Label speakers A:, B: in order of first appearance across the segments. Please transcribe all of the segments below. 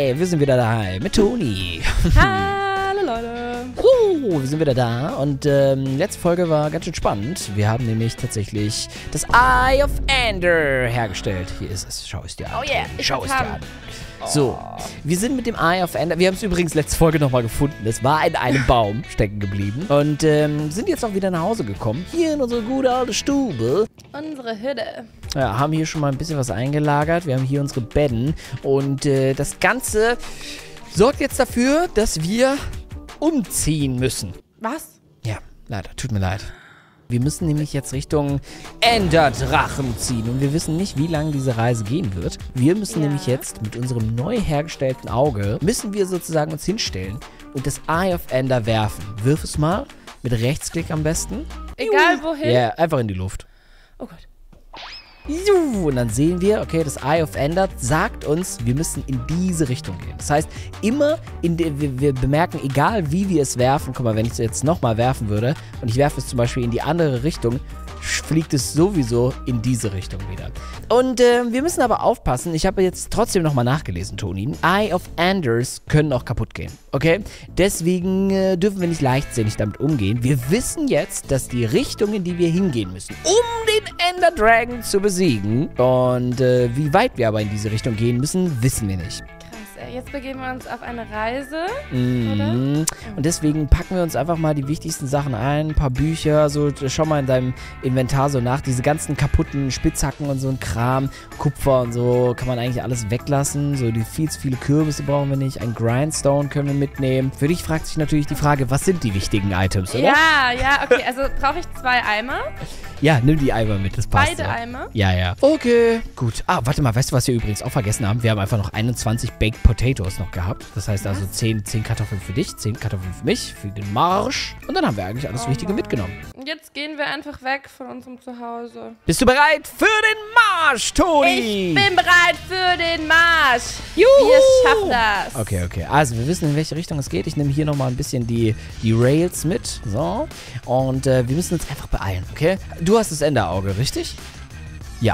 A: Hey, wir sind wieder daheim mit Toni.
B: Hallo Leute.
A: Wir sind wieder da und letzte Folge war ganz schön spannend. Wir haben nämlich tatsächlich das Eye of Ender hergestellt. Hier ist es. Schau es dir an.
B: Oh yeah.
A: Schau es dir an. So, wir sind mit dem Eye of Ender. Wir haben es übrigens letzte Folge nochmal gefunden. Es war in einem Baum stecken geblieben. Und sind jetzt auch wieder nach Hause gekommen. Hier in unsere gute alte Stube.
B: Unsere Hütte.
A: Ja, haben hier schon mal ein bisschen was eingelagert. Wir haben hier unsere Betten. Und das Ganze sorgt jetzt dafür, dass wir umziehen müssen.
B: Was?
A: Ja, leider. Tut mir leid. Wir müssen nämlich jetzt Richtung Enderdrachen ziehen. Und wir wissen nicht, wie lange diese Reise gehen wird. Wir müssen nämlich jetzt mit unserem neu hergestellten Auge, müssen wir sozusagen uns hinstellen und das Eye of Ender werfen. Wirf es mal. Mit Rechtsklick am besten.
B: Egal wohin?
A: Ja, einfach in die Luft.
B: Oh Gott.
A: Und dann sehen wir, okay, das Eye of Ender sagt uns, wir müssen in diese Richtung gehen. Das heißt, immer, wir bemerken, egal wie wir es werfen, guck mal, wenn ich es jetzt nochmal werfen würde und ich werfe es zum Beispiel in die andere Richtung, fliegt es sowieso in diese Richtung wieder. Und wir müssen aber aufpassen, ich habe jetzt trotzdem nochmal nachgelesen, Toni. Eye of Enders können auch kaputt gehen, okay? Deswegen dürfen wir nicht leichtsinnig damit umgehen. Wir wissen jetzt, dass die Richtung, in die wir hingehen müssen, um den Ender Dragon zu besiegen. Und wie weit wir aber in diese Richtung gehen müssen, wissen wir nicht.
B: Jetzt begeben wir uns auf eine Reise,
A: oder? Und deswegen packen wir uns einfach mal die wichtigsten Sachen ein. Ein paar Bücher, so schau mal in deinem Inventar so nach. Diese ganzen kaputten Spitzhacken und so ein Kram, Kupfer und so, kann man eigentlich alles weglassen. So die viel zu viele Kürbisse brauchen wir nicht. Ein Grindstone können wir mitnehmen. Für dich fragt sich natürlich die Frage, was sind die wichtigen Items, oder?
B: Ja, okay. Also brauche ich 2 Eimer?
A: Ja, nimm die Eimer mit, das passt.
B: Beide
A: ja.
B: Eimer?
A: Ja. Okay, gut. Ah, warte mal, weißt du, was wir übrigens auch vergessen haben? Wir haben einfach noch 21 Baked Potatoes noch gehabt. Das heißt also 10 Kartoffeln für dich, 10 Kartoffeln für mich, für den Marsch. Und dann haben wir eigentlich alles Wichtige mitgenommen.
B: Jetzt gehen wir einfach weg von unserem Zuhause.
A: Bist du bereit für den Marsch, Toni?
B: Ich bin bereit für den Marsch.
A: Juhu!
B: Wir schaffen das.
A: Okay. Also, wir wissen, in welche Richtung es geht. Ich nehme hier nochmal ein bisschen die Rails mit. So. Und wir müssen uns einfach beeilen, okay? Du hast das Enderauge, richtig? Ja.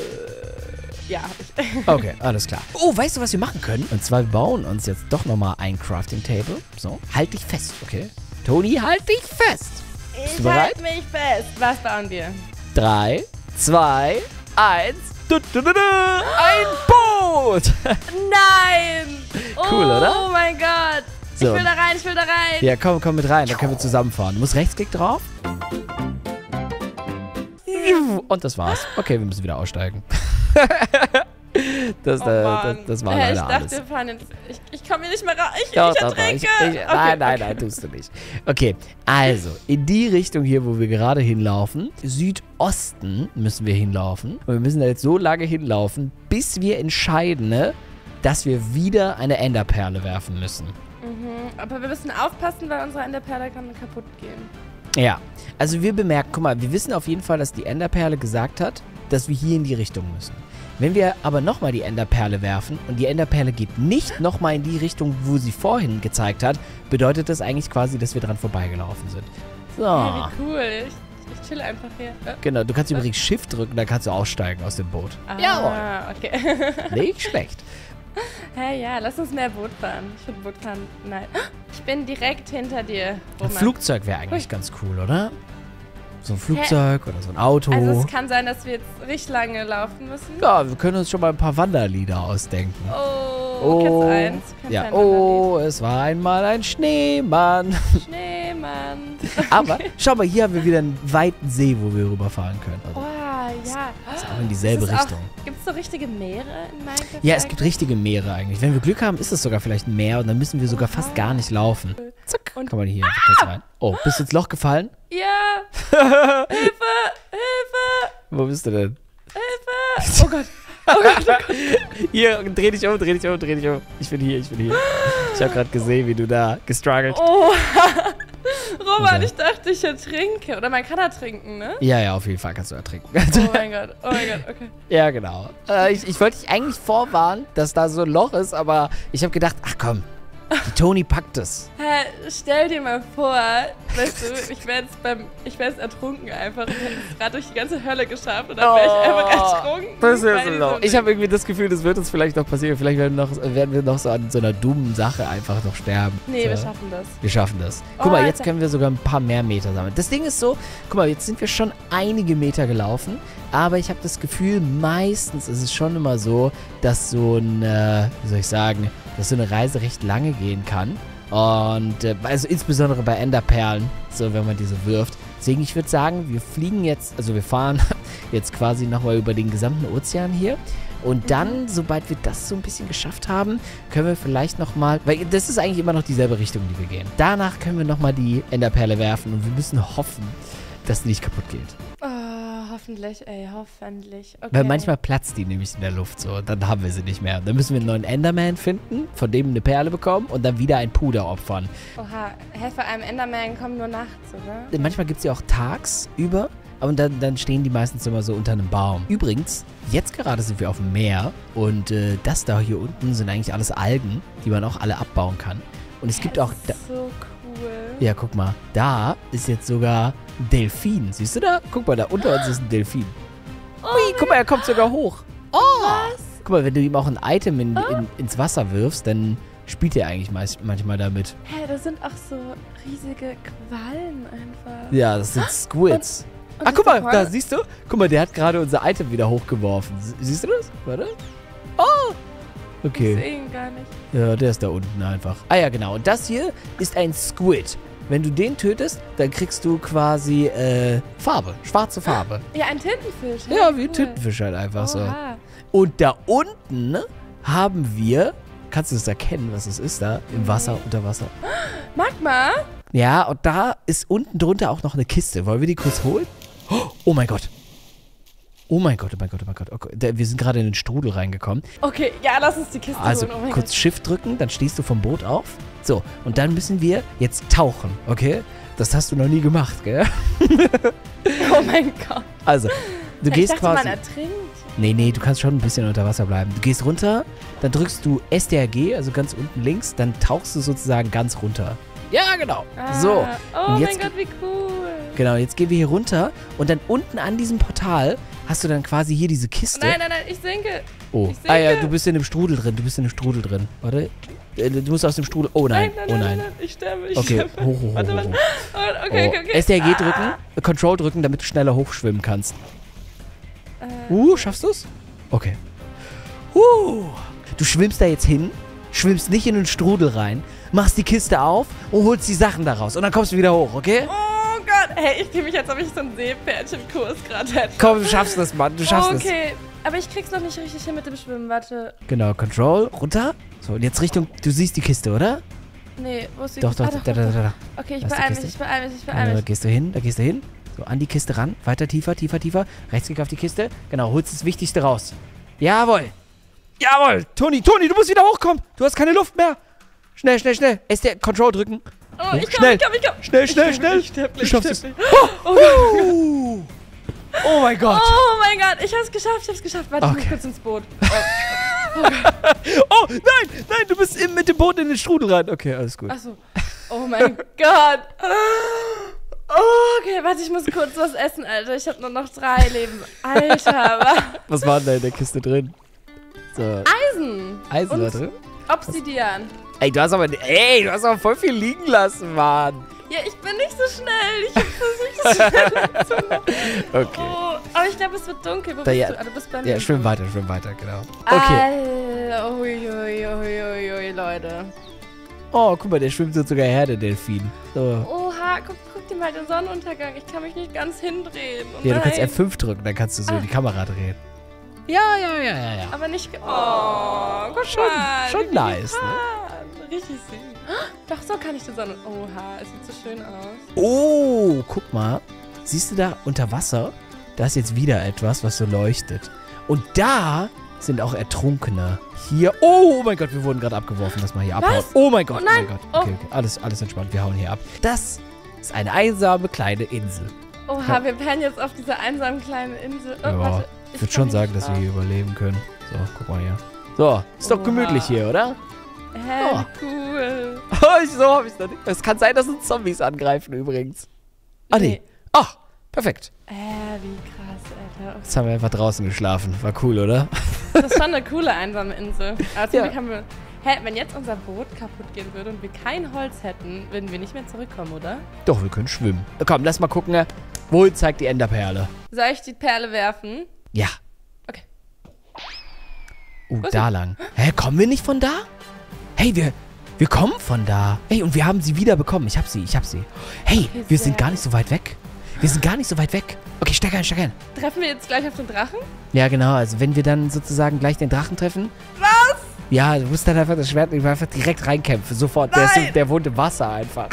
B: Ja, hab ich.
A: Okay, alles klar. Oh, weißt du, was wir machen können? Und zwar, wir bauen uns jetzt doch nochmal ein Crafting Table. So, halt dich fest, okay? Toni, halt dich fest. Bist du bereit?
B: Halt mich fest. Was bauen wir?
A: 3, 2, 1. Ein Boot!
B: Nein!
A: Cool, oder?
B: Oh mein Gott!
A: So.
B: Ich will da rein!
A: Ja, komm mit rein, dann können wir zusammenfahren. Du musst Rechtsklick drauf. Und das war's. Okay, wir müssen wieder aussteigen. Das war leider alles.
B: Wir fahren jetzt. Ich komme hier nicht mehr raus. Ich
A: Doch,
B: ertrinke.
A: Nein, tust du nicht. Okay, also, in die Richtung hier, wo wir gerade hinlaufen, Südosten müssen wir hinlaufen. Und wir müssen da jetzt so lange hinlaufen, bis wir entscheiden, dass wir wieder eine Enderperle werfen müssen.
B: Aber wir müssen aufpassen, weil unsere Enderperle kann kaputt gehen.
A: Ja, also wir bemerken, guck mal, wir wissen auf jeden Fall, dass die Enderperle gesagt hat, dass wir hier in die Richtung müssen. Wenn wir aber nochmal die Enderperle werfen und die Enderperle geht nicht nochmal in die Richtung, wo sie vorhin gezeigt hat, bedeutet das eigentlich quasi, dass wir dran vorbeigelaufen sind. So.
B: Ja, wie cool. Ich chill einfach hier.
A: Genau, du kannst übrigens Shift drücken, dann kannst du aussteigen aus dem Boot.
B: Okay.
A: Nicht schlecht.
B: Hey, ja, lass uns mehr Boot fahren. Ich finde Bootfahren, nein. Ich bin direkt hinter dir,
A: Ein Flugzeug wäre eigentlich ganz cool, oder? So ein Flugzeug oder so ein Auto.
B: Also es kann sein, dass wir jetzt richtig lange laufen müssen.
A: Ja, wir können uns schon mal ein paar Wanderlieder ausdenken.
B: Oh, kennst du eins?
A: Ja, es war einmal ein Schneemann.
B: Schneemann.
A: Aber schau mal, hier haben wir wieder einen weiten See, wo wir rüberfahren können. Also,
B: ja.
A: das ist auch in dieselbe Richtung.
B: Gibt es so richtige Meere in Minecraft?
A: Ja, es gibt richtige Meere eigentlich. Wenn wir Glück haben, ist es sogar vielleicht ein Meer und dann müssen wir sogar fast gar nicht laufen. Zack, und komm mal hier kurz rein. Oh, bist du ins Loch gefallen?
B: Ja. Hilfe!
A: Wo bist du denn?
B: Hilfe! Oh Gott.
A: Hier, dreh dich um. Ich bin hier. Ich habe gerade gesehen, wie du da gestruggelt.
B: Oh. Roman, ich dachte, ich ertrinke. Oder man kann ertrinken, ne?
A: Ja, auf jeden Fall kannst du ertrinken.
B: Oh mein Gott, okay.
A: Ja, genau. Ich wollte dich eigentlich vorwarnen, dass da so ein Loch ist, aber ich habe gedacht, ach komm, Die Toni packt es.
B: Hä, stell dir mal vor, weißt du, ich wär jetzt ertrunken einfach. Ich hätte es gerade durch die ganze Hölle geschafft und dann wäre ich einfach ertrunken.
A: Das ist so laut. Ich habe irgendwie das Gefühl, das wird uns vielleicht noch passieren. Vielleicht werden wir noch so an so einer dummen Sache einfach noch sterben.
B: Nee,
A: so.
B: wir schaffen das.
A: Wir schaffen das. Guck mal, jetzt
B: Alter.
A: können wir sogar ein paar mehr Meter sammeln. Das Ding ist so, guck mal, jetzt sind wir schon einige Meter gelaufen, aber ich habe das Gefühl, meistens ist es schon immer so, dass so eine, wie soll ich sagen, dass so eine Reise recht lange gehen kann. Und also insbesondere bei Enderperlen, so wenn man diese wirft. Deswegen, ich würde sagen, wir fliegen jetzt, also wir fahren jetzt quasi nochmal über den gesamten Ozean hier. Und dann, sobald wir das so ein bisschen geschafft haben, können wir vielleicht nochmal, weil das ist eigentlich immer noch dieselbe Richtung, die wir gehen. Danach können wir nochmal die Enderperle werfen und wir müssen hoffen, dass die nicht kaputt geht.
B: Oh, hoffentlich, ey, hoffentlich. Okay.
A: Weil manchmal platzt die nämlich in der Luft so, dann haben wir sie nicht mehr. Dann müssen wir einen neuen Enderman finden, von dem eine Perle bekommen und dann wieder ein Puder opfern.
B: Oha, Helfer einem Enderman kommen nur nachts, oder?
A: Manchmal gibt es ja auch tagsüber, aber dann stehen die meistens immer so unter einem Baum. Übrigens, jetzt gerade sind wir auf dem Meer und das da hier unten sind eigentlich alles Algen, die man auch alle abbauen kann. Und es gibt auch...
B: Das ist so cool.
A: Ja, guck mal, da ist jetzt sogar ein Delfin. Siehst du da? Guck mal, da unter uns ist ein Delfin. Ui, guck mal, er kommt sogar hoch. Oh!
B: Was?
A: Guck mal, wenn du ihm auch ein Item ins Wasser wirfst, dann spielt er eigentlich manchmal damit.
B: Hä, das sind auch so riesige Quallen einfach.
A: Ja, das sind Squids.
B: Und
A: Ach, guck mal,
B: das
A: da siehst du? Guck mal, der hat gerade unser Item wieder hochgeworfen. Siehst du das? Warte. Oh!
B: Ich
A: Okay.
B: sehe ihn gar nicht.
A: Ja, der ist da unten einfach. Ah ja, genau. Und das hier ist ein Squid. Wenn du den tötest, dann kriegst du quasi Farbe. Schwarze Farbe.
B: Ja, ein Tintenfisch.
A: Ja, wie ein
B: cool.
A: Tintenfisch halt einfach so.
B: Oha.
A: Und da unten haben wir... Kannst du das erkennen, was es ist da? Im Wasser, unter Wasser.
B: Magma?
A: Ja, und da ist unten drunter auch noch eine Kiste. Wollen wir die kurz holen? Oh mein Gott. Oh mein Gott, oh mein Gott, oh mein Gott. Okay, wir sind gerade in den Strudel reingekommen.
B: Okay, ja, lass uns die Kiste
A: Also
B: holen. Oh mein
A: kurz
B: Gott.
A: Shift drücken, dann stehst du vom Boot auf. So, und dann müssen wir jetzt tauchen, okay? Das hast du noch nie gemacht, gell?
B: Oh mein Gott.
A: Also, du
B: Ich
A: gehst
B: dachte,
A: quasi...
B: man ertrinkt.
A: Nee, du kannst schon ein bisschen unter Wasser bleiben. Du gehst runter, dann drückst du STRG, also ganz unten links, dann tauchst du sozusagen ganz runter. Ja, genau. So.
B: Oh
A: Und
B: mein
A: jetzt,
B: Gott, wie cool.
A: genau, jetzt gehen wir hier runter und dann unten an diesem Portal hast du dann quasi hier diese Kiste.
B: Nein, ich sinke.
A: Oh.
B: Ich
A: Ah ja,
B: sinke.
A: du bist in dem Strudel drin. Warte. Du musst aus dem Strudel... Oh nein,
B: Nein, ich sterbe, ich
A: Okay,
B: sterbe.
A: hoch.
B: Warte. Okay.
A: STRG drücken, Control drücken, damit du schneller hochschwimmen kannst. Schaffst du's? Okay. Du schwimmst da jetzt hin, schwimmst nicht in den Strudel rein, machst die Kiste auf und holst die Sachen daraus. Und dann kommst du wieder hoch, okay?
B: Oh Gott. Hey, ich fühle mich, als ob ich so einen Seepferdchenkurs gerade hätte.
A: Komm, du schaffst das, Mann. Du schaffst es.
B: Okay, aber ich krieg's noch nicht richtig hin mit dem Schwimmen. Warte.
A: Genau, Control, runter. So, und jetzt Richtung... Du siehst die Kiste, oder?
B: Nee, wo ist die?
A: Doch,
B: Ah,
A: da.
B: Okay, ich
A: Da ist die
B: beeil
A: Kiste.
B: mich, ich beeil
A: Da
B: mich.
A: gehst du hin. So, an die Kiste ran. Weiter, tiefer. Rechtsklick auf die Kiste. Genau, holst das Wichtigste raus. Jawohl. Toni, du musst wieder hochkommen. Du hast keine Luft mehr. Schnell. STR Control drücken.
B: Oh, ich
A: Schnell.
B: komm.
A: Schnell.
B: Ich sterbe
A: Du schaffst es.
B: Oh
A: mein Gott.
B: mein Gott, ich hab's geschafft. Warte, ich
A: Okay.
B: muss kurz ins Boot.
A: Oh, nein, du bist mit dem Boot in den Strudel rein. Okay, alles gut.
B: Achso. Oh mein Gott. Oh, okay, warte, ich muss kurz was essen, Alter. Ich hab nur noch 3 Leben. Alter,
A: Was war denn da in der Kiste drin? So,
B: Eisen.
A: Eisen da
B: Und
A: drin?
B: Obsidian.
A: Ey, du hast aber voll viel liegen lassen, Mann.
B: Ja, ich bin nicht so schnell. Ich hab versucht, so schnell zu
A: Okay.
B: Oh, aber ich glaube, es wird dunkel. Wo
A: Da,
B: bist
A: ja.
B: du? Ah, du bist bei mir.
A: Ja, schwimm weiter, genau. Okay.
B: Alter, ui, Leute.
A: Oh, guck mal, der schwimmt jetzt sogar her, der Delfin. So.
B: Oha, guck dir mal den Sonnenuntergang. Ich kann mich nicht ganz hindrehen. Oh,
A: Ja, du kannst
B: nein.
A: F5 drücken, dann kannst du so die Kamera drehen. Ja.
B: Aber nicht... Oh, guck
A: Schon-
B: mal.
A: schon
B: wie
A: nice,
B: ne? Richtig süß. Doch, so kann ich die Sonne... Oha, es sieht so schön aus.
A: Oh, guck mal. Siehst du da unter Wasser? Da ist jetzt wieder etwas, was so leuchtet. Und da sind auch Ertrunkene. Hier. Oh mein Gott, wir wurden gerade abgeworfen. Lass mal hier abhauen.
B: Was?
A: Oh mein Gott,
B: Oh nein.
A: mein Gott. Okay. Alles entspannt. Wir hauen hier ab. Das ist eine einsame kleine Insel.
B: Oha,
A: Ja.
B: wir pennen jetzt auf dieser einsamen kleinen Insel. Oh,
A: Ja,
B: warte.
A: ich würde schon sagen, dass wir hier überleben können. So, guck mal hier. So, ist doch
B: Oha.
A: gemütlich hier, oder?
B: Hä, wie cool.
A: So habe ich es noch nicht. Es kann sein, dass uns Zombies angreifen übrigens. Ah, nee. Ach, perfekt.
B: Wie krass, Alter.
A: Jetzt haben wir einfach draußen geschlafen. War cool, oder?
B: Das ist schon eine coole einsame Insel. Aber zum
A: Ja.
B: Glück haben wir... wenn jetzt unser Boot kaputt gehen würde und wir kein Holz hätten, würden wir nicht mehr zurückkommen, oder?
A: Doch, wir können schwimmen. Komm, lass mal gucken. Wohin zeigt die Enderperle?
B: Soll ich die Perle werfen?
A: Ja.
B: Okay.
A: Da lang. Hä, kommen wir nicht von da? Hey, wir kommen von da. Hey, und wir haben sie wieder bekommen. Ich hab sie. Hey,
B: Okay,
A: wir
B: sehr
A: sind gar nicht so weit weg. Okay, steig ein.
B: Treffen wir jetzt gleich auf den Drachen?
A: Ja, genau. Also, wenn wir dann sozusagen gleich den Drachen treffen.
B: Was?
A: Ja, du musst dann einfach das Schwert einfach direkt reinkämpfen. Sofort. Der wohnt im Wasser einfach.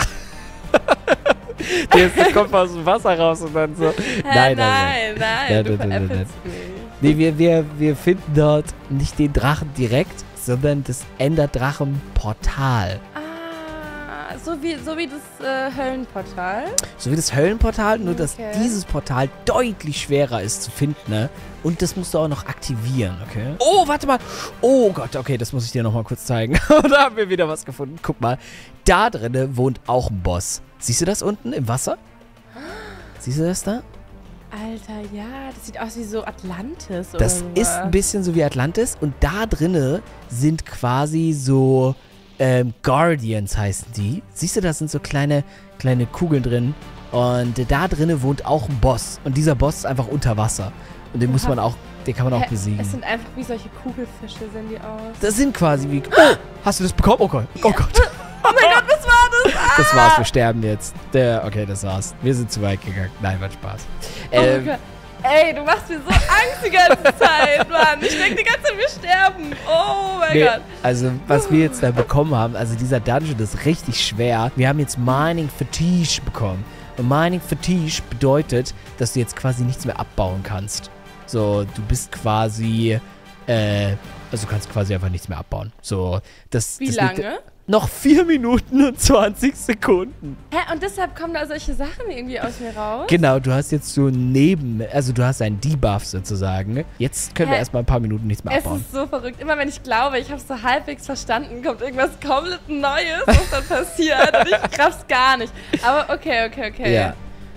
A: der kommt aus dem Wasser raus und dann so. Nein.
B: Du veräppelst mich.
A: Nee, wir finden dort nicht den Drachen direkt, sondern das Enderdrachen-Portal.
B: Ah, so wie das Höllenportal.
A: So wie das Höllenportal, nur dass
B: Okay.
A: dieses Portal deutlich schwerer ist zu finden, ne? Und das musst du auch noch aktivieren, okay? Oh, warte mal. Oh Gott, okay, das muss ich dir nochmal kurz zeigen. Da haben wir wieder was gefunden. Guck mal, da drinne wohnt auch ein Boss. Siehst du das unten im Wasser? Siehst du das da?
B: Alter, ja, das sieht aus wie so Atlantis oder
A: Das
B: so.
A: ist ein bisschen so wie Atlantis. Und da drinne sind quasi so Guardians heißen die. Siehst du, da sind so kleine Kugeln drin. Und da drinne wohnt auch ein Boss. Und dieser Boss ist einfach unter Wasser. Und den kann man auch besiegen.
B: Es sind einfach wie solche Kugelfische, sehen die aus.
A: Das sind quasi wie... Oh, hast du das bekommen? Oh Gott. Oh Gott.
B: Oh mein Gott, was war das?
A: Das war's, wir sterben jetzt. Okay, das war's. Wir sind zu weit gegangen. Nein, war Spaß.
B: Oh Gott. Ey, du machst mir so Angst die ganze Zeit, Mann. Ich denke die ganze Zeit, wir sterben. Oh mein Gott.
A: Also, was wir jetzt da bekommen haben, also dieser Dungeon ist richtig schwer. Wir haben jetzt Mining Fatigue bekommen. Und Mining Fatigue bedeutet, dass du jetzt quasi nichts mehr abbauen kannst. So, du bist quasi, also du kannst quasi einfach nichts mehr abbauen. So,
B: Wie lange?
A: Noch 4 Minuten und 20 Sekunden.
B: Hä, und deshalb kommen da solche Sachen irgendwie aus mir raus?
A: Genau, du hast jetzt so also du hast einen Debuff sozusagen. Jetzt können wir erstmal ein paar Minuten nichts mehr abbauen.
B: Es ist so verrückt. Immer wenn ich glaube, ich habe es so halbwegs verstanden, kommt irgendwas komplett Neues, was dann passiert. Und ich raff's gar nicht. Aber okay.
A: Ja.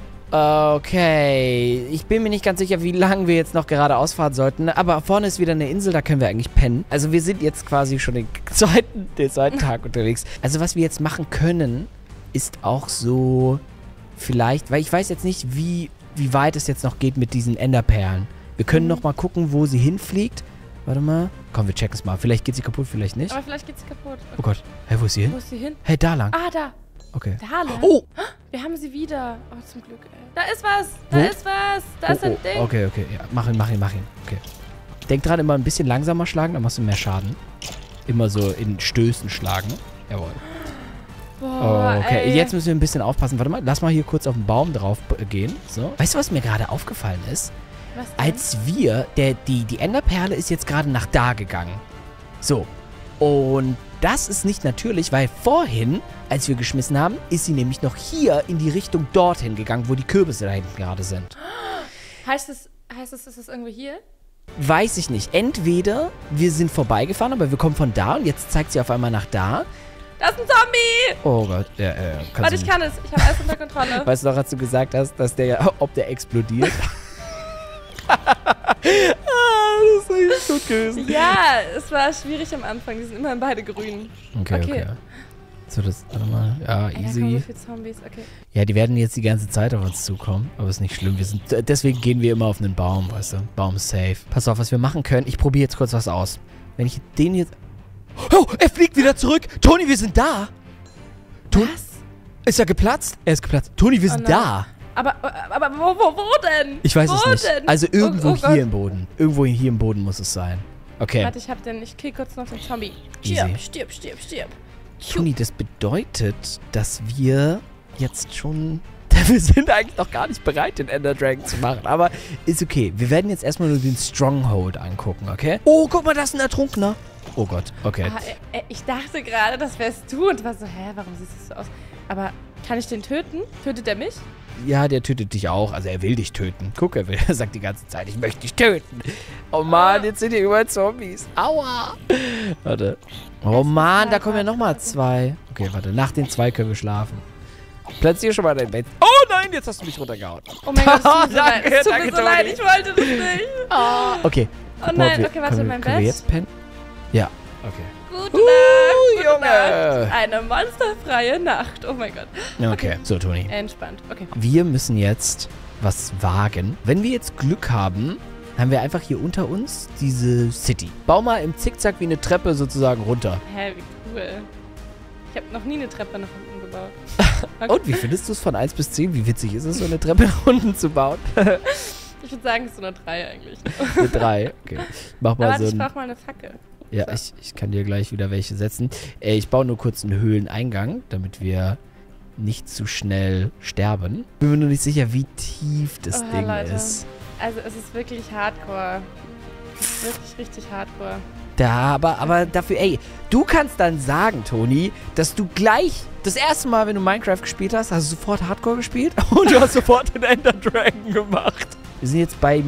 A: Okay, ich bin mir nicht ganz sicher, wie lange wir jetzt noch geradeaus fahren sollten, aber vorne ist wieder eine Insel, da können wir eigentlich pennen. Also wir sind jetzt quasi schon den zweiten Tag unterwegs. Also was wir jetzt machen können, ist auch so vielleicht, weil ich weiß jetzt nicht, wie weit es jetzt noch geht mit diesen Enderperlen. Wir können noch mal gucken, wo sie hinfliegt. Warte mal. Komm, wir checken es mal. Vielleicht geht sie kaputt, vielleicht nicht.
B: Aber vielleicht geht sie kaputt.
A: Oh Gott. Hey, wo ist sie hin?
B: Wo ist sie hin?
A: Hey, da lang.
B: Ah, da.
A: Okay.
B: Da lang.
A: Oh!
B: Wir haben sie wieder. Oh, zum Glück, ey. Da ist was.
A: Wo?
B: Da ist ein Ding.
A: Okay. Ja, mach ihn. Okay. Denk dran, immer ein bisschen langsamer schlagen, dann machst du mehr Schaden. Immer so in Stößen schlagen. Jawohl.
B: Boah,
A: Okay,
B: ey.
A: jetzt müssen wir ein bisschen aufpassen. Warte mal, lass mal hier kurz auf den Baum drauf gehen. So. Weißt du, was mir gerade aufgefallen ist?
B: Was denn?
A: Als wir, die Enderperle ist jetzt gerade nach da gegangen. So. Und das ist nicht natürlich, weil vorhin, als wir geschmissen haben, ist sie nämlich noch hier in die Richtung dorthin gegangen, wo die Kürbisse da hinten gerade sind.
B: Heißt es, ist es irgendwo hier?
A: Weiß ich nicht. Entweder wir sind vorbeigefahren, aber wir kommen von da und jetzt zeigt sie auf einmal nach da.
B: Da ist ein Zombie!
A: Oh Gott,
B: Warte, ich kann es. Ich habe alles unter Kontrolle.
A: Weißt du noch, als du gesagt hast, dass ob der explodiert? Das ist eigentlich so böse.
B: Ja, es war schwierig am Anfang. Die sind immerhin beide grün.
A: Okay. So, warte mal. Ja,
B: Ey, da kommen
A: easy.
B: so viele Zombies. Okay.
A: Ja, die werden jetzt die ganze Zeit auf uns zukommen. Aber ist nicht schlimm. Deswegen gehen wir immer auf einen Baum, weißt du. Baum ist safe. Pass auf, was wir machen können. Ich probiere jetzt kurz was aus. Wenn ich den jetzt... Oh, er fliegt wieder zurück. Toni, wir sind da.
B: Was?
A: Ist er geplatzt? Er ist geplatzt. Toni, wir sind
B: nein.
A: da.
B: Aber wo denn?
A: Ich weiß
B: wo
A: es nicht.
B: Denn?
A: Also irgendwo
B: Oh
A: hier
B: Gott.
A: im Boden. Irgendwo hier im Boden muss es sein. Okay.
B: Warte, ich kill kurz noch den Zombie.
A: Easy.
B: Stirb.
A: Toni, das bedeutet, dass wir jetzt schon... Wir sind eigentlich noch gar nicht bereit, den Ender Dragon zu machen. Aber ist okay. Wir werden jetzt erstmal nur den Stronghold angucken, okay? Oh, guck mal, da ist ein Ertrunkener. Oh Gott, okay.
B: Ich dachte gerade, das wärst du und war so, warum siehst du so aus? Aber Kann ich den töten? Tötet er mich?
A: Ja, der tötet dich auch. Also er will dich töten. Guck, er sagt die ganze Zeit, ich möchte dich töten. Oh Mann, jetzt sind hier überall Zombies. Aua. Warte. Oh Mann, da kommen ja nochmal 2. Okay, warte. Nach den 2 können wir schlafen. Platzier schon mal dein Bett. Oh nein, jetzt hast du mich runtergehauen.
B: Oh mein Gott, es tut mir so
A: Danke,
B: leid. Es tut
A: danke,
B: mir so
A: Toni.
B: leid, ich wollte das nicht.
A: Okay.
B: Oh nein, okay, warte, mein
A: Können wir
B: Bett.
A: jetzt pennen? Ja, okay.
B: Gute Nacht, gute
A: Junge.
B: Nacht. Eine monsterfreie Nacht. Oh mein Gott.
A: Okay, so Toni.
B: Entspannt, okay.
A: Wir müssen jetzt was wagen. Wenn wir jetzt Glück haben, haben wir einfach hier unter uns diese City. Bau mal im Zickzack wie eine Treppe sozusagen runter.
B: Hä, wie cool. Ich habe noch nie eine Treppe nach unten gebaut. Okay.
A: Und wie findest du es von 1 bis 10? Wie witzig ist es, so eine Treppe nach unten zu bauen?
B: Ich würde sagen, es ist so eine 3 eigentlich.
A: Eine 3. Okay. Mach mal
B: Aber
A: so
B: ich
A: ein...
B: brauche mal eine Fackel.
A: Ja, ich kann dir gleich wieder welche setzen. Ich baue nur kurz einen Höhleneingang, damit wir nicht zu schnell sterben. Bin mir nur nicht sicher, wie tief das
B: Oha,
A: Ding
B: Leute.
A: ist.
B: Also es ist wirklich hardcore. Es ist wirklich richtig hardcore.
A: Da, aber dafür, ey, du kannst dann sagen, Toni, dass du gleich das erste Mal, wenn du Minecraft gespielt hast, hast du sofort Hardcore gespielt und du hast sofort den Ender Dragon gemacht. Wir sind jetzt bei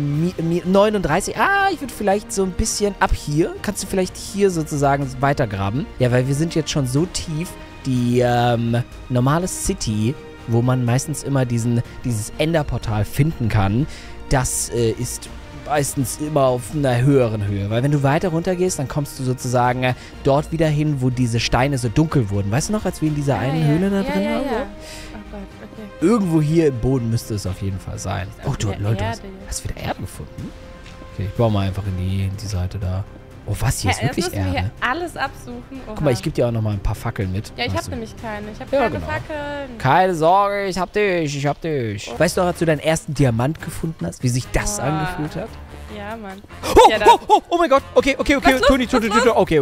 A: 39. Ich würde vielleicht so ein bisschen ab hier. Kannst du vielleicht hier sozusagen weitergraben? Ja, weil wir sind jetzt schon so tief. Die normale City, wo man meistens immer dieses Enderportal finden kann, das ist meistens immer auf einer höheren Höhe. Weil wenn du weiter runter gehst, dann kommst du sozusagen dort wieder hin, wo diese Steine so dunkel wurden. Weißt du noch, als wir in dieser einen Höhle da drin waren?
B: Ja. Oh Gott, okay.
A: Irgendwo hier im Boden müsste es auf jeden Fall sein. Oh, du,
B: wieder
A: Leute,
B: Erde.
A: hast du wieder Erde gefunden? Okay, ich baue mal einfach in die Seite da. Oh, was? Hier ist
B: Jetzt
A: wirklich
B: müssen wir
A: Erde.
B: hier alles absuchen. Oha.
A: Guck mal, ich gebe dir auch noch mal ein paar Fackeln mit.
B: Ja, ich
A: Hast
B: habe
A: du-
B: nämlich keine. Ich habe
A: Ja,
B: keine
A: genau.
B: Fackeln.
A: Keine Sorge, ich hab dich. Weißt du noch, als du deinen ersten Diamant gefunden hast, wie sich das
B: Boah.
A: angefühlt hat?
B: Ja, Mann.
A: Oh,
B: Ja, da-
A: oh mein Gott. Okay.
B: Was los?
A: Toni, okay.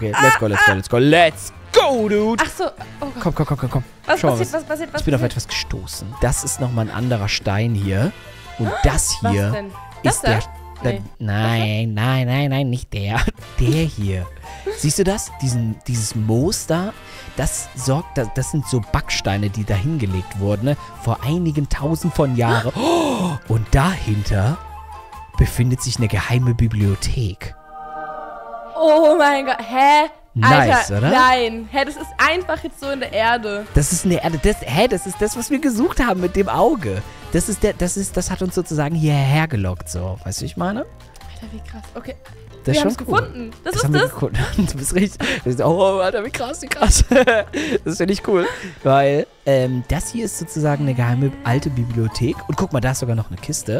A: Let's go, dude.
B: Ach so. Oh Gott.
A: Komm.
B: Was
A: Schau mal,
B: passiert? Was passiert? Was
A: Ich bin auf
B: passiert?
A: etwas gestoßen. Das ist nochmal ein anderer Stein hier. Und das
B: Was
A: hier
B: denn? Das
A: ist
B: da?
A: der...
B: Nee.
A: Nein, nicht der. Der hier. Siehst du das? Dieses Moos da, das sind so Backsteine, die da hingelegt wurden, ne? Vor einigen tausend von Jahren. Oh, und dahinter befindet sich eine geheime Bibliothek.
B: Oh mein Gott. Hä?
A: Nice,
B: Alter,
A: oder?
B: nein. Hä, das ist einfach jetzt so in der Erde.
A: Das ist eine Erde. Das ist das, was wir gesucht haben mit dem Auge. Das hat uns sozusagen hierher gelockt, so. Weißt du, wie ich meine?
B: Alter, wie krass. Okay.
A: Das
B: Wir haben
A: ist
B: es
A: schon cool.
B: gefunden. Das
A: Das
B: ist
A: haben wir
B: das.
A: gefunden. Du bist richtig. Oh, Alter, wie krass. Das finde ich cool. Weil das hier ist sozusagen eine geheime alte Bibliothek. Und guck mal, da ist sogar noch eine Kiste.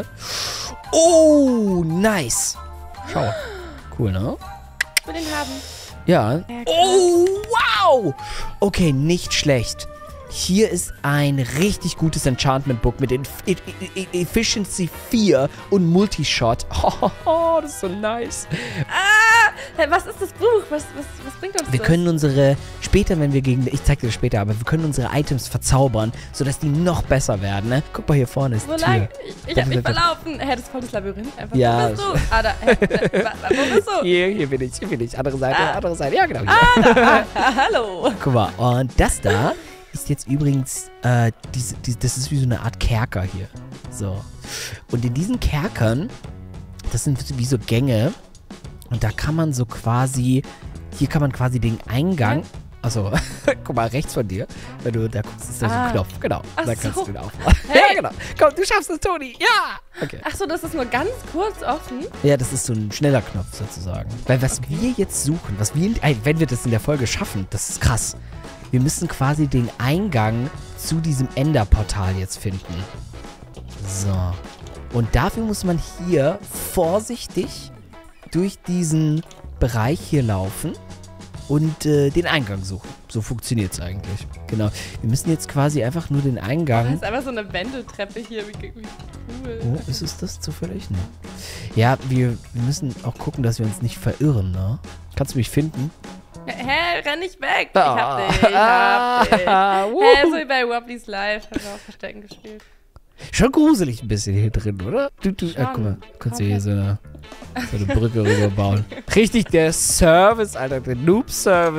A: Oh, nice. Schau. Cool, ne?
B: Ich will den haben.
A: Ja.
B: Ja, krass.
A: Oh, wow. Okay, nicht schlecht. Hier ist ein richtig gutes Enchantment-Book mit Efficiency 4 und Multishot. Oh, das ist so nice.
B: Hä, was ist das Buch? Was bringt uns
A: Wir
B: das?
A: können später, wenn wir ich zeig dir das später, aber wir können unsere Items verzaubern, sodass die noch besser werden, ne? Guck mal, hier vorne ist
B: Wo
A: die
B: lang?
A: Tür.
B: Ich hab mich verlaufen. Hä, das ist voll das Labyrinth einfach.
A: Ja.
B: Wo bist du? Ah, da. Wo bist du?
A: Hier bin ich. Andere Seite, andere Seite. Ja, genau. Hier.
B: Hallo.
A: Guck mal, und das da ist jetzt übrigens, das ist wie so eine Art Kerker hier. So. Und in diesen Kerkern, das sind wie so Gänge. Und da kann man so quasi, hier kann man quasi den Eingang, also, guck mal, rechts von dir, wenn du da guckst, ist da so ein Knopf, genau.
B: Ach
A: Da kannst
B: so.
A: du den aufmachen.
B: Hey.
A: Ja, genau. Komm, du schaffst es, Toni. Ja! Okay.
B: Ach so, das ist nur ganz kurz offen.
A: Ja, das ist so ein schneller Knopf sozusagen. Weil was wir jetzt suchen, wenn wir das in der Folge schaffen, das ist krass. Wir müssen quasi den Eingang zu diesem Enderportal jetzt finden. So. Und dafür muss man hier vorsichtig durch diesen Bereich hier laufen und den Eingang suchen. So funktioniert es eigentlich. Genau. Wir müssen jetzt quasi einfach nur den
B: Das
A: Eingang...
B: ist einfach so eine Wendeltreppe hier. Wie cool.
A: Oh, ist es das zufällig? Ne. Ja, wir müssen auch gucken, dass wir uns nicht verirren, ne? Kannst du mich finden?
B: Hä, renn nicht weg.
A: Ah.
B: Ich hab dich.
A: Wuhu.
B: Hä, so wie bei Wobbly's Live. Haben wir auch Verstecken gespielt.
A: Schon gruselig ein bisschen hier drin, oder? Guck mal, kannst du hier so eine Brücke rüberbauen. Richtig, der Service, Alter, der Noob-Service.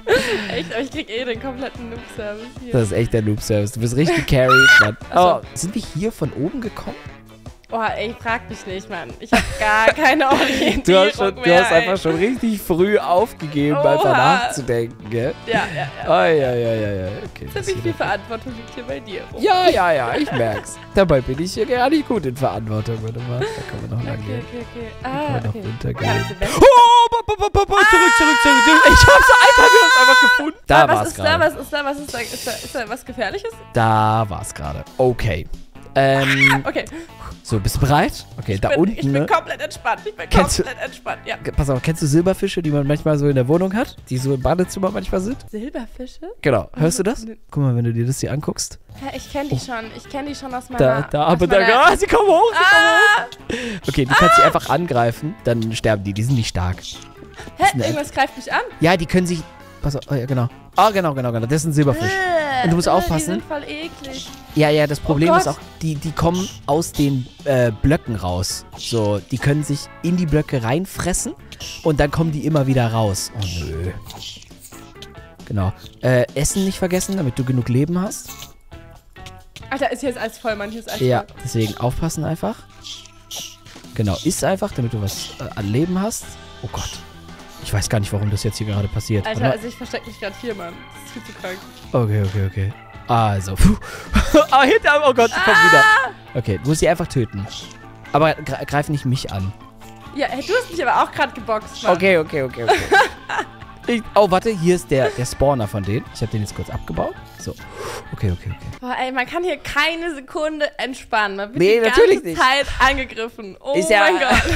B: Echt, aber ich krieg den kompletten Noob-Service hier.
A: Das ist echt der Noob-Service. Du bist richtig carried, Mann. Oh, sind wir hier von oben gekommen?
B: Oh, ey, frag mich nicht, Mann. Ich hab gar keine Orientierung
A: Du hast einfach schon richtig früh aufgegeben, einfach nachzudenken, gell?
B: Ja.
A: Ja. Okay,
B: Ziemlich viel Verantwortung liegt hier bei dir rum.
A: Ja, ich merk's. Dabei bin ich hier gar nicht gut in Verantwortung. Warte mal, da können wir noch lang gehen.
B: Okay.
A: Da können wir noch runtergehen.
B: Ja,
A: Zurück. Ich hab's einfach gefunden. Da war's gerade.
B: Was ist da? Ist da was Gefährliches?
A: Da war's gerade. Okay.
B: Okay.
A: So, bist du bereit? Okay, da unten.
B: Ich bin komplett entspannt. Ja.
A: Pass auf, kennst du Silberfische, die man manchmal so in der Wohnung hat? Die so im Badezimmer manchmal sind?
B: Silberfische?
A: Genau. Hörst du das? Guck mal, wenn du dir das hier anguckst.
B: Ja, ich kenne die schon. Ich kenne die schon aus meiner...
A: Sie kommen hoch. Okay, du kannst sie einfach angreifen, dann sterben die. Die sind nicht stark.
B: Hä? Irgendwas greift mich an?
A: Ja, die können sich... Pass auf, ja, genau. Genau. Das ist ein Silberfisch. Und du musst aufpassen.
B: Die sind voll eklig.
A: Ja, das Problem ist auch, die kommen aus den Blöcken raus. So, die können sich in die Blöcke reinfressen und dann kommen die immer wieder raus. Oh, nö. Genau. Essen nicht vergessen, damit du genug Leben hast.
B: Alter, ist hier jetzt alles voll, manches Eis voll.
A: Ja, deswegen aufpassen einfach. Genau, iss einfach, damit du was an Leben hast. Oh Gott. Ich weiß gar nicht, warum das jetzt hier gerade passiert.
B: Alter, also ich verstecke mich gerade hier, Mann. Das ist viel zu krank.
A: Okay. Also, oh Gott, sie kommt wieder. Okay, du musst sie einfach töten. Aber greif nicht mich an.
B: Ja, du hast mich aber auch gerade geboxt, Mann.
A: Okay. Warte, hier ist der Spawner von denen. Ich habe den jetzt kurz abgebaut. So, okay.
B: Boah, ey, man kann hier keine Sekunde entspannen. Man wird
A: Nee,
B: die
A: natürlich
B: ganze
A: nicht.
B: Zeit angegriffen. Oh
A: Ist ja-
B: mein Gott.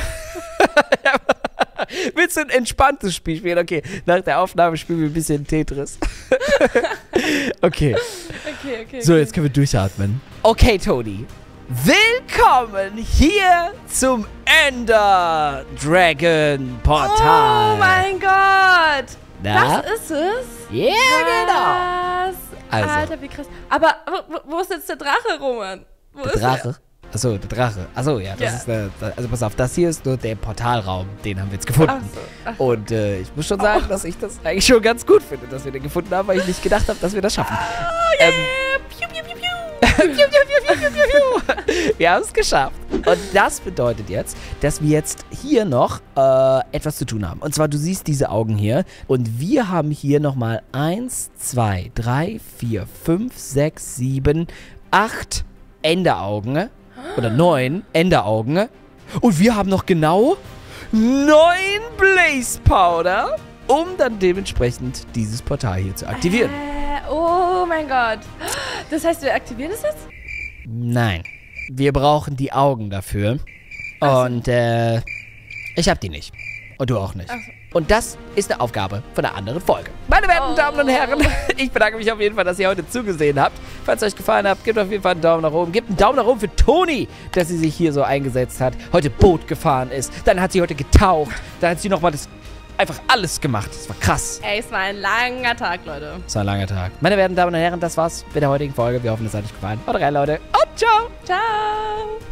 A: Willst du ein entspanntes Spiel spielen? Okay, nach der Aufnahme spielen wir ein bisschen Tetris. Okay.
B: Okay.
A: So, jetzt können wir durchatmen. Okay, Toni. Willkommen hier zum Ender Dragon Portal.
B: Oh mein Gott.
A: Na?
B: Das ist es?
A: Ja, genau.
B: Was?
A: Also.
B: Alter, wie krass. Aber wo ist jetzt der Drache, Roman? Wo
A: Der
B: ist
A: Drache? Achso, der Drache. Achso, ja, das ist also pass auf, das hier ist nur der Portalraum. Den haben wir jetzt gefunden.
B: Ach so.
A: Und ich muss schon sagen, dass ich das eigentlich schon ganz gut finde, dass wir den gefunden haben, weil ich nicht gedacht habe, dass wir das schaffen.
B: Piu, piu, piu, piu.
A: Wir haben es geschafft. Und das bedeutet jetzt, dass wir jetzt hier noch etwas zu tun haben. Und zwar, du siehst diese Augen hier. Und wir haben hier nochmal 1, 2, 3, 4, 5, 6, 7, 8 Enderaugen. Oder 9 Enderaugen. Und wir haben noch genau 9 Blaze Powder, um dann dementsprechend dieses Portal hier zu aktivieren.
B: Oh mein Gott. Das heißt, wir aktivieren es jetzt?
A: Nein. Wir brauchen die Augen dafür. Und ich hab die nicht. Und du auch nicht.
B: Ach so.
A: Und das ist eine Aufgabe von einer anderen Folge. Meine werten Damen und Herren, ich bedanke mich auf jeden Fall, dass ihr heute zugesehen habt. Falls es euch gefallen hat, gebt auf jeden Fall einen Daumen nach oben. Gebt einen Daumen nach oben für Toni, dass sie sich hier so eingesetzt hat, heute Boot gefahren ist. Dann hat sie heute getaucht. Dann hat sie nochmal einfach alles gemacht. Das war krass.
B: Ey, es war ein langer Tag, Leute.
A: Es war ein langer Tag. Meine werten Damen und Herren, das war's mit der heutigen Folge. Wir hoffen, es hat euch gefallen. Haut rein, Leute. Und ciao.
B: Ciao.